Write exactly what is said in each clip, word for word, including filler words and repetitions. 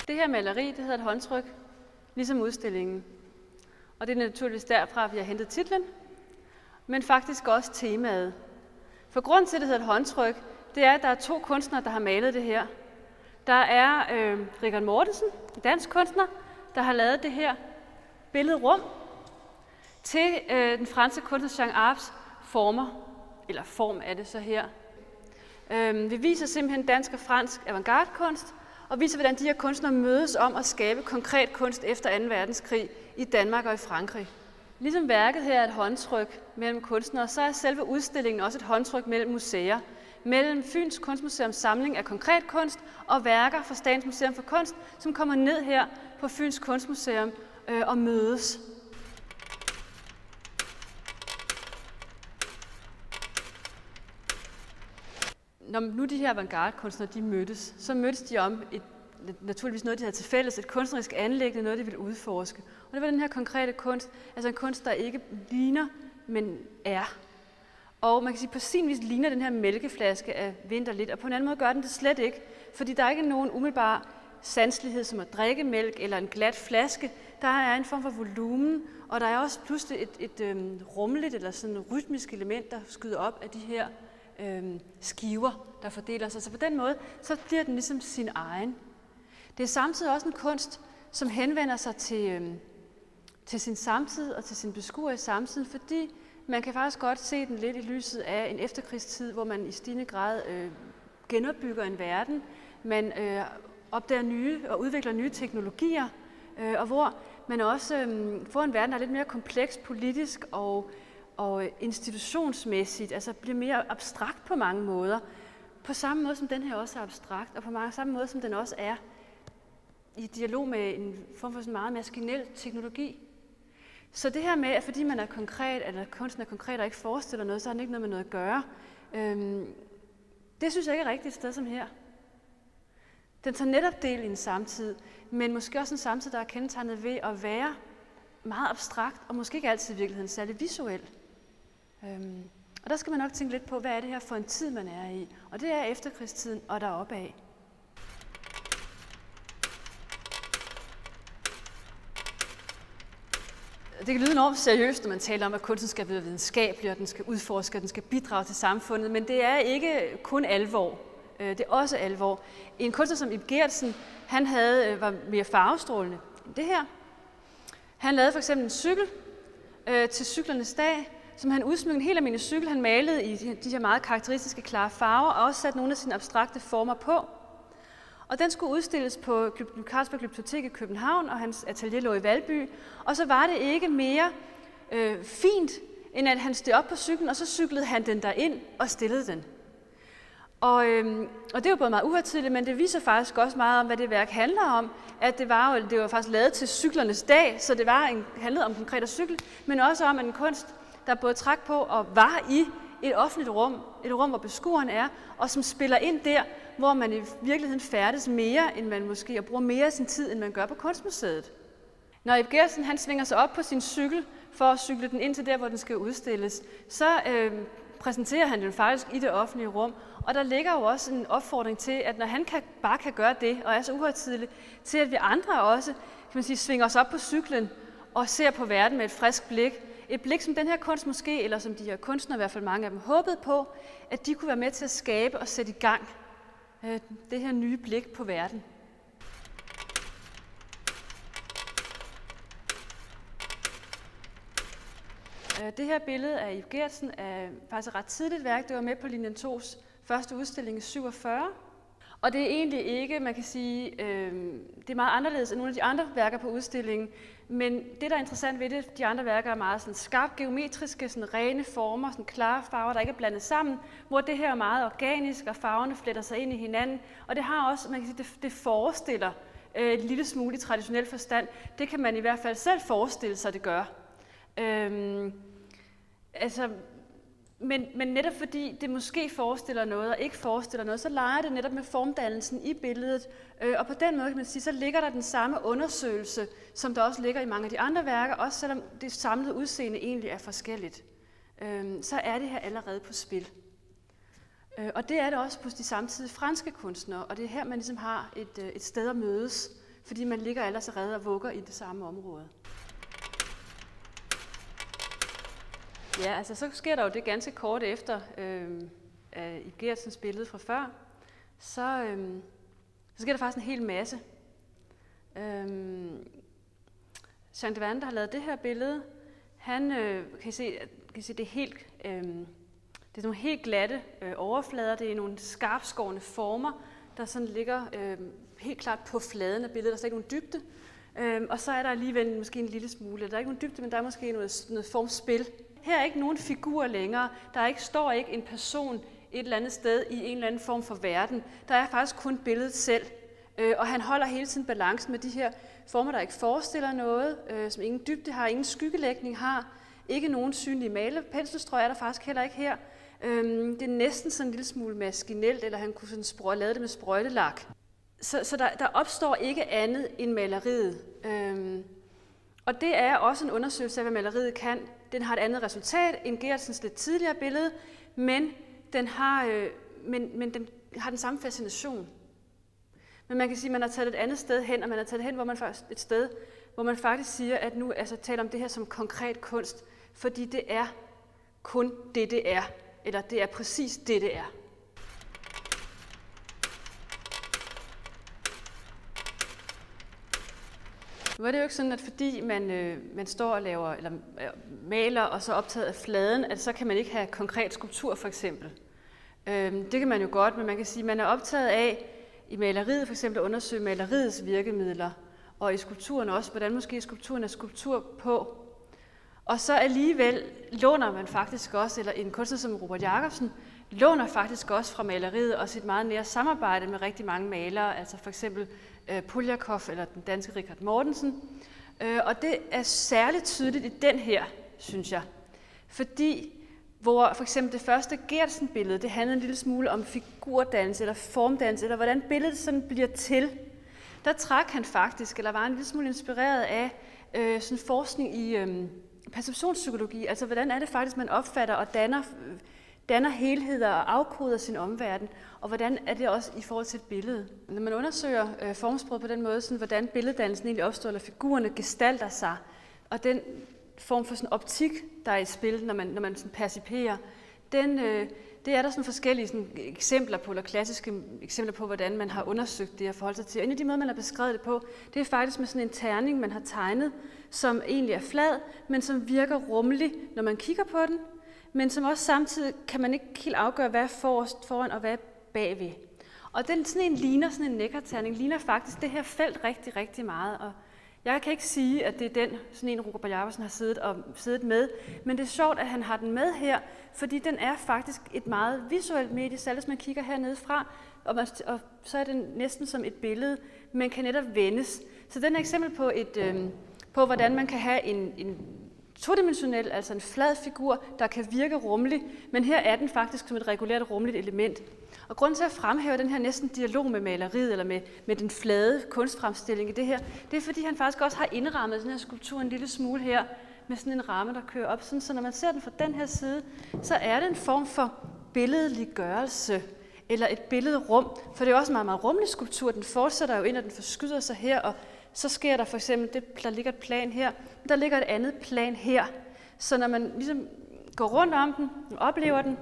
Det her maleri, det hedder et håndtryk, ligesom udstillingen. Og det er naturligvis derfra, vi har hentet titlen, men faktisk også temaet. For grunden til, at det hedder et håndtryk, det er, at der er to kunstnere, der har malet det her. Der er øh, Richard Mortensen, en dansk kunstner, der har lavet det her billedrum til øh, den franske kunstner Jean Arps former, eller form er det så her. Øh, vi viser simpelthen dansk og fransk avantgarde-kunst, og viser, hvordan de her kunstnere mødes om at skabe konkret kunst efter anden verdenskrig i Danmark og i Frankrig. Ligesom værket her er et håndtryk mellem kunstnere, så er selve udstillingen også et håndtryk mellem museer. Mellem Fyns Kunstmuseums samling af konkret kunst og værker fra Statens Museum for Kunst, som kommer ned her på Fyns Kunstmuseum øh, og mødes. Når nu de her avantgarde-kunstnere de mødtes, så mødtes de om et, naturligvis noget, de havde til fælles, et kunstnerisk anliggende, noget, de ville udforske. Og det var den her konkrete kunst, altså en kunst, der ikke ligner, men er. Og man kan sige, på sin vis ligner den her mælkeflaske af Winther lidt, og på en anden måde gør den det slet ikke, fordi der er ikke nogen umiddelbar sanselighed som at drikke mælk eller en glat flaske. Der er en form for volumen, og der er også pludselig et, et, et øhm, rummeligt eller sådan et rytmisk element, der skyder op af de her øhm, skiver, der fordeler sig. Så på den måde, så bliver den ligesom sin egen. Det er samtidig også en kunst, som henvender sig til, øhm, til sin samtid og til sin beskuer i samtiden, fordi man kan faktisk godt se den lidt i lyset af en efterkrigstid, hvor man i stigende grad øh, genopbygger en verden. Man øh, opdager nye og udvikler nye teknologier, øh, og hvor man også øh, får en verden, der er lidt mere kompleks politisk og, og institutionsmæssigt, altså bliver mere abstrakt på mange måder. På samme måde som den her også er abstrakt, og på mange, samme måde som den også er i dialog med en form for sådan meget maskinel teknologi. Så det her med, at fordi man er konkret, eller kunsten er konkret og ikke forestiller noget, så har den ikke noget med noget at gøre. Øhm, det synes jeg ikke er rigtigt et sted som her. Den tager netop del i en samtid, men måske også en samtid, der er kendetegnet ved at være meget abstrakt, og måske ikke altid i virkeligheden særlig visuel. Øhm, og der skal man nok tænke lidt på, hvad er det her for en tid, man er i. Og det er efterkrigstiden og deroppe af. Det kan lyde enormt seriøst, når man taler om, at kunsten skal være videnskabelig, og den skal udforske, og den skal bidrage til samfundet, men det er ikke kun alvor. Det er også alvor. En kunstner som Ib Gertsen, han havde, var mere farvestrålende end det her. Han lavede for eksempel en cykel øh, til cyklernes dag, som han udsmykkede en helt almindelig cykel. Han malede i de her meget karakteristiske klare farver, og også satte nogle af sine abstrakte former på. Og den skulle udstilles på Carlsberg Glyptotek i København, og hans atelier lå i Valby. Og så var det ikke mere øh, fint, end at han steg op på cyklen, og så cyklede han den derind og stillede den. Og, øhm, og det var både meget uhøjtideligt, men det viser faktisk også meget om, hvad det værk handler om. At det var, jo, det var faktisk lavet til cyklernes dag, så det var en, handlede om konkret cykel, men også om en kunst, der både trak på og var i et offentligt rum, et rum, hvor beskueren er, og som spiller ind der, hvor man i virkeligheden færdes mere, end man måske, og bruger mere af sin tid, end man gør på Kunstmuseet. Når Ib Gertsen han svinger sig op på sin cykel, for at cykle den ind til der, hvor den skal udstilles, så øh, præsenterer han den faktisk i det offentlige rum. Og der ligger jo også en opfordring til, at når han kan, bare kan gøre det, og er så uhøjtideligt, til at vi andre også kan man sige, svinger os op på cyklen og ser på verden med et frisk blik. Et blik, som den her kunst måske, eller som de her kunstnere, i hvert fald mange af dem, håbede på, at de kunne være med til at skabe og sætte i gang øh, det her nye blik på verden. Det her billede af Ib Gertsen er faktisk et ret tidligt værk. Det var med på linje to's første udstilling i syvogfyrre. Og det er egentlig ikke, man kan sige, øh, det er meget anderledes end nogle af de andre værker på udstillingen. Men det, der er interessant ved det, de andre værker er meget sådan skarpt geometriske, sådan rene former, sådan klare farver, der ikke er blandet sammen, hvor det her er meget organisk, og farverne fletter sig ind i hinanden. Og det har også, man kan sige, det, det forestiller øh, et lille smule i traditionel forstand. Det kan man i hvert fald selv forestille sig, det gør. Øhm, altså, men, men netop fordi det måske forestiller noget og ikke forestiller noget, så leger det netop med formdannelsen i billedet. Øh, og på den måde kan man sige, så ligger der den samme undersøgelse, som der også ligger i mange af de andre værker, også selvom det samlede udseende egentlig er forskelligt. Øh, så er det her allerede på spil. Øh, og det er det også på de samtidige franske kunstnere, og det er her, man ligesom har et, et sted at mødes. fordi man ligger allerede og vugger i det samme område. Ja, altså så sker der jo det ganske kort efter øh, øh, i Geertsens billede fra før, så, øh, så sker der faktisk en hel masse. Øh, Jean de Vande, der har lavet det her billede, han øh, kan I se, kan I se, det er helt, øh, det er nogle helt glatte øh, overflader, det er nogle skarpskårne former, der sådan ligger øh, helt klart på fladen af billedet, der er slet ikke nogen dybde. Øh, og så er der alligevel måske en lille smule, der er ikke nogen dybde, men der er måske noget, noget formspil. Her er ikke nogen figur længere, der er ikke, står ikke en person et eller andet sted i en eller anden form for verden. Der er faktisk kun billedet selv, øh, og han holder hele tiden balancen med de her former, der ikke forestiller noget, øh, som ingen dybde har, ingen skyggelægning har, ikke nogen synlige malepenselsstrøg er der faktisk heller ikke her. Øh, det er næsten sådan en lille smule maskinelt, eller han kunne sådan sprø- lave det med sprøjtelak. Så, så der, der opstår ikke andet end maleriet. Øh, og det er også en undersøgelse af, hvad maleriet kan. Den har et andet resultat end Geertsens lidt tidligere billede, men den har, øh, men, men den har den samme fascination. Men man kan sige, at man har taget et andet sted hen, og man har taget det hen, hvor man faktisk, et sted, hvor man faktisk siger, at nu altså, taler om det her som konkret kunst, fordi det er kun det, det er. Eller det er præcis det, det er. Nu er det jo ikke sådan, at fordi man, øh, man står og laver, eller øh, maler og så optaget af fladen, at så kan man ikke have konkret skulptur for eksempel. Øh, det kan man jo godt, men man kan sige, at man er optaget af i maleriet for eksempel at undersøge maleriets virkemidler, og i skulpturen også, hvordan måske skulpturen er skulptur på. Og så alligevel låner man faktisk også, eller en kunstner som Robert Jacobsen, låner faktisk også fra maleriet og sit meget nære samarbejde med rigtig mange malere, altså for eksempel øh, Poljakov eller den danske Richard Mortensen. Øh, og det er særligt tydeligt i den her, synes jeg. Fordi hvor for eksempel det første Geertsen-billede, det handlede en lille smule om figurdannelse eller formdannelse, eller hvordan billedet sådan bliver til. Der trak han faktisk, eller var en lille smule inspireret af øh, sådan forskning i øh, perceptionspsykologi, altså hvordan er det faktisk, man opfatter og danner, danner helheder og afkoder sin omverden, og hvordan er det også i forhold til et billede. Når man undersøger øh, formsproget på den måde, sådan, hvordan billeddannelsen egentlig opstår, eller figurerne gestalter sig, og den form for sådan optik, der er i spil, når man, når man sådan perciperer, den, øh, det er der sådan forskellige sådan eksempler på, eller klassiske eksempler på, hvordan man har undersøgt det og forholdt sig til. Og en af de måder, man har beskrevet det på, det er faktisk med sådan en terning, man har tegnet, som egentlig er flad, men som virker rummelig, når man kigger på den, men som også samtidig kan man ikke helt afgøre, hvad er forrest, foran og hvad er bagved. Og den sådan en ligner, sådan en nekkerterning, ligner faktisk det her felt rigtig, rigtig meget. Og jeg kan ikke sige, at det er den, sådan en Robert Jacobsen har siddet, og, siddet med, men det er sjovt, at han har den med her, fordi den er faktisk et meget visuelt medie, selv hvis man kigger hernede fra, og, man, og så er den næsten som et billede, men kan netop vendes. Så den er et eksempel på, et, øh, på hvordan man kan have en, en todimensionel, altså en flad figur, der kan virke rummelig, men her er den faktisk som et regulært rummeligt element. Og grunden til at fremhæve den her næsten dialog med maleriet, eller med, med den flade kunstfremstilling i det her, det er fordi han faktisk også har indrammet den her skulptur en lille smule her, med sådan en ramme, der kører op, sådan, så når man ser den fra den her side, så er det en form for billedliggørelse, eller et billedrum, for det er også en meget, meget rummelig skulptur, den fortsætter jo ind, og den forskyder sig her, og så sker der for eksempel, det, der ligger et plan her, der ligger et andet plan her, så når man ligesom går rundt om den, og oplever den,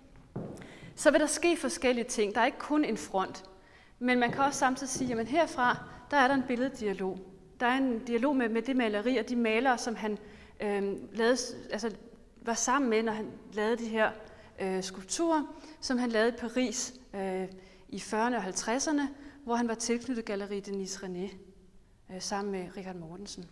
så vil der ske forskellige ting. Der er ikke kun en front, men man kan også samtidig sige, at herfra, der er der en billeddialog. Der er en dialog med, med det maleri og de malere, som han øh, lavede, altså, var sammen med, når han lavede de her øh, skulpturer, som han lavede i Paris øh, i fyrrerne og halvtredserne, hvor han var tilknyttet Galleri Denis René øh, sammen med Richard Mortensen.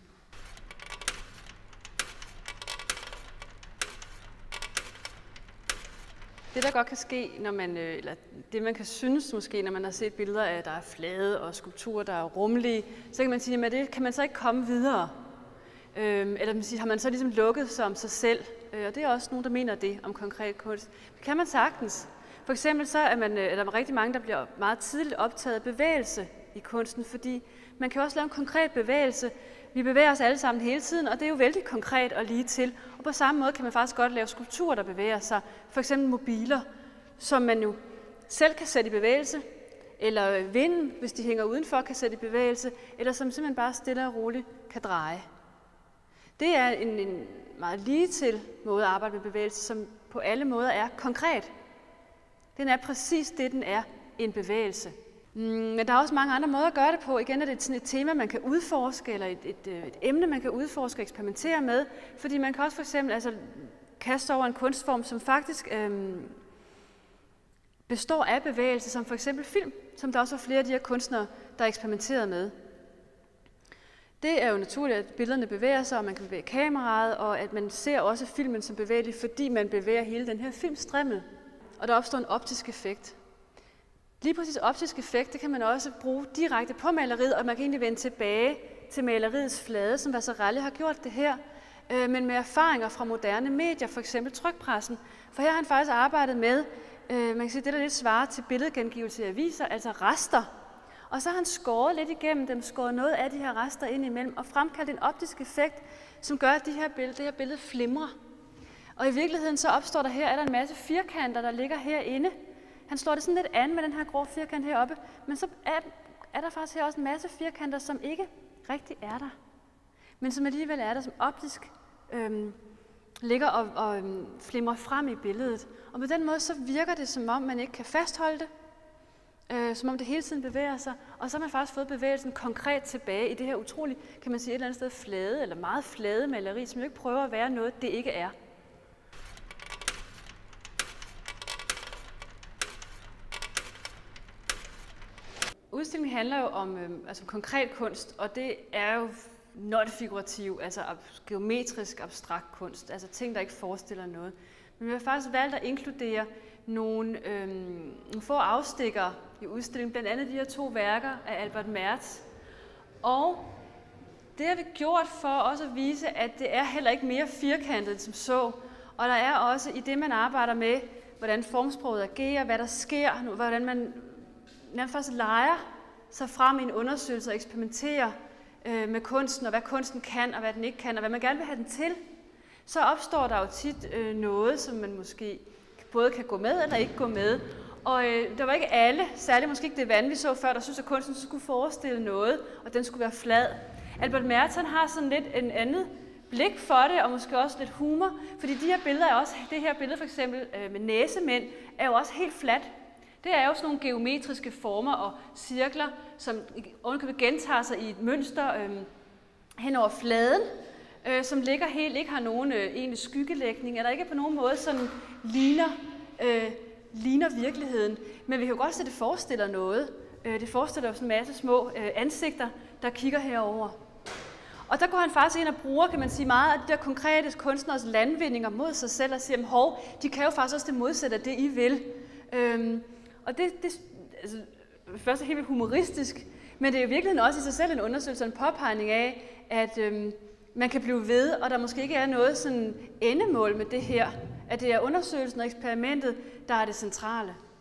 Det, der godt kan ske, når man, eller det man kan synes måske, når man har set billeder af, at der er flade og skulpturer, der er rummelige, så kan man sige, at det kan man så ikke komme videre. Øhm, eller man siger, har man så ligesom lukket sig om sig selv, øh, og det er også nogen, der mener det om konkret kunst. Det kan man sagtens. For eksempel så er, man, er der rigtig mange, der bliver meget tidligt optaget af bevægelse i kunsten, fordi man kan også lave en konkret bevægelse. Vi bevæger os alle sammen hele tiden, og det er jo vældig konkret og lige til. Og på samme måde kan man faktisk godt lave skulpturer, der bevæger sig. For eksempel mobiler, som man jo selv kan sætte i bevægelse, eller vinden, hvis de hænger udenfor, kan sætte i bevægelse, eller som simpelthen bare stille og roligt kan dreje. Det er en, en meget ligetil måde at arbejde med bevægelse, som på alle måder er konkret. Den er præcis det, den er, en bevægelse. Men der er også mange andre måder at gøre det på. Igen er det sådan et tema, man kan udforske, eller et, et, et emne, man kan udforske og eksperimentere med. Fordi man kan også for eksempel altså, kaste over en kunstform, som faktisk øhm, består af bevægelse, som for eksempel film, som der også er flere af de her kunstnere, der eksperimenterer med. Det er jo naturligt, at billederne bevæger sig, og man kan bevæge kameraet, og at man ser også filmen som bevægelig, fordi man bevæger hele den her filmstrimmel. Og der opstår en optisk effekt. Lige præcis optisk effekt, det kan man også bruge direkte på maleriet, og man kan egentlig vende tilbage til maleriets flade, som Vasarely har gjort det her, øh, men med erfaringer fra moderne medier, for eksempel trykpressen. For her har han faktisk arbejdet med, øh, man kan sige, det der lidt svarer til billedgengivelse i aviser, altså rester. Og så har han skåret lidt igennem dem, skåret noget af de her rester ind imellem, og fremkaldt en optisk effekt, som gør, at de her billede, det her billede flimrer. Og i virkeligheden så opstår der her, er der en masse firkanter, der ligger herinde. Han slår det sådan lidt an med den her grå firkant heroppe, men så er, er der faktisk her også en masse firkanter, som ikke rigtig er der, men som alligevel er der, som optisk øhm, ligger og, og øhm, flimrer frem i billedet. Og på den måde så virker det, som om man ikke kan fastholde det, øh, som om det hele tiden bevæger sig, og så har man faktisk fået bevægelsen konkret tilbage i det her utroligt, kan man sige, et eller andet sted flade, eller meget flade maleri, som jo ikke prøver at være noget, det ikke er. Udstillingen handler jo om øh, altså konkret kunst, og det er jo non-figurativ, altså ab geometrisk abstrakt kunst, altså ting, der ikke forestiller noget. Men vi har faktisk valgt at inkludere nogle, øh, nogle få afstikkere i udstillingen, blandt andet de her to værker af Albert Mertz. Og det har vi gjort for også at vise, at det er heller ikke mere firkantet som så. Og der er også i det, man arbejder med, hvordan formsproget agerer, hvad der sker, hvordan man nærmest faktisk leger sig frem i en undersøgelse og eksperimenterer øh, med kunsten, og hvad kunsten kan, og hvad den ikke kan, og hvad man gerne vil have den til, så opstår der jo tit øh, noget, som man måske både kan gå med eller ikke gå med. Og øh, der var ikke alle, særligt måske ikke det vand, vi så før, der synes, at kunsten skulle forestille noget, og den skulle være flad. Albert Mertz har sådan lidt en andet blik for det, og måske også lidt humor, fordi de her billeder er også, det her billede for eksempel øh, med næsemænd, er jo også helt fladt. Det er jo sådan nogle geometriske former og cirkler, som ovenikøbet gentager sig i et mønster øh, hen over fladen, øh, som ligger helt, ikke har nogen øh, egentlig skyggelægning, eller ikke på nogen måde sådan ligner, øh, ligner virkeligheden. Men vi kan jo godt se, at det forestiller noget. Øh, det forestiller jo sådan en masse små øh, ansigter, der kigger herover. Og der går han faktisk ind og bruger, kan man sige, meget af de der konkrete kunstners landvindinger mod sig selv og siger, hov, de kan jo faktisk også det modsatte af det, I vil. Øhm, og det, det altså, først er helt humoristisk, men det er jo virkelig også i sig selv en undersøgelse og en påpegning af, at øhm, man kan blive ved, og der måske ikke er noget sådan endemål med det her, at det er undersøgelsen og eksperimentet, der er det centrale.